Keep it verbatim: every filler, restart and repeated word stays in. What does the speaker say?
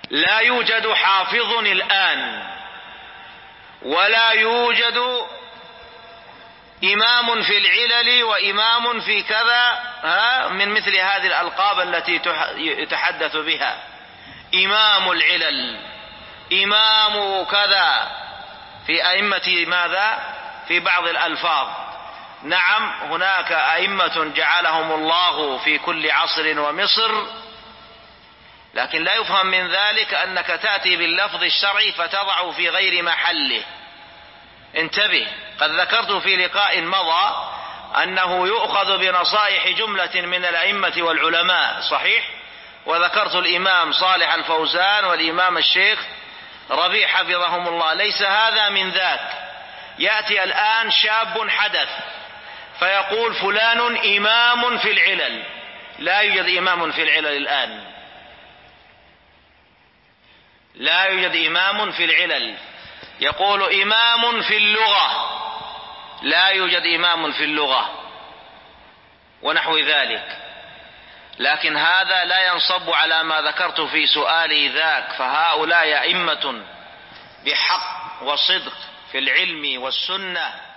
لا يوجد حافظ الآن ولا يوجد إمام في العلل وإمام في كذا من مثل هذه الألقاب التي يتحدث بها، إمام العلل، إمام كذا، في أئمة ماذا؟ في بعض الألفاظ. نعم هناك أئمة جعلهم الله في كل عصر ومصر، لكن لا يفهم من ذلك أنك تأتي باللفظ الشرعي فتضع في غير محله. انتبه، قد ذكرت في لقاء مضى أنه يؤخذ بنصائح جملة من الأئمة والعلماء، صحيح، وذكرت الإمام صالح الفوزان والإمام الشيخ ربيع حفظهم الله. ليس هذا من ذاك. يأتي الآن شاب حدث فيقول فلان إمام في العلل. لا يوجد إمام في العلل الآن، لا يوجد إمام في العلل. يقول إمام في اللغة، لا يوجد إمام في اللغة ونحو ذلك. لكن هذا لا ينصب على ما ذكرت في سؤالي ذاك، فهؤلاء أئمة بحق وصدق في العلم والسنة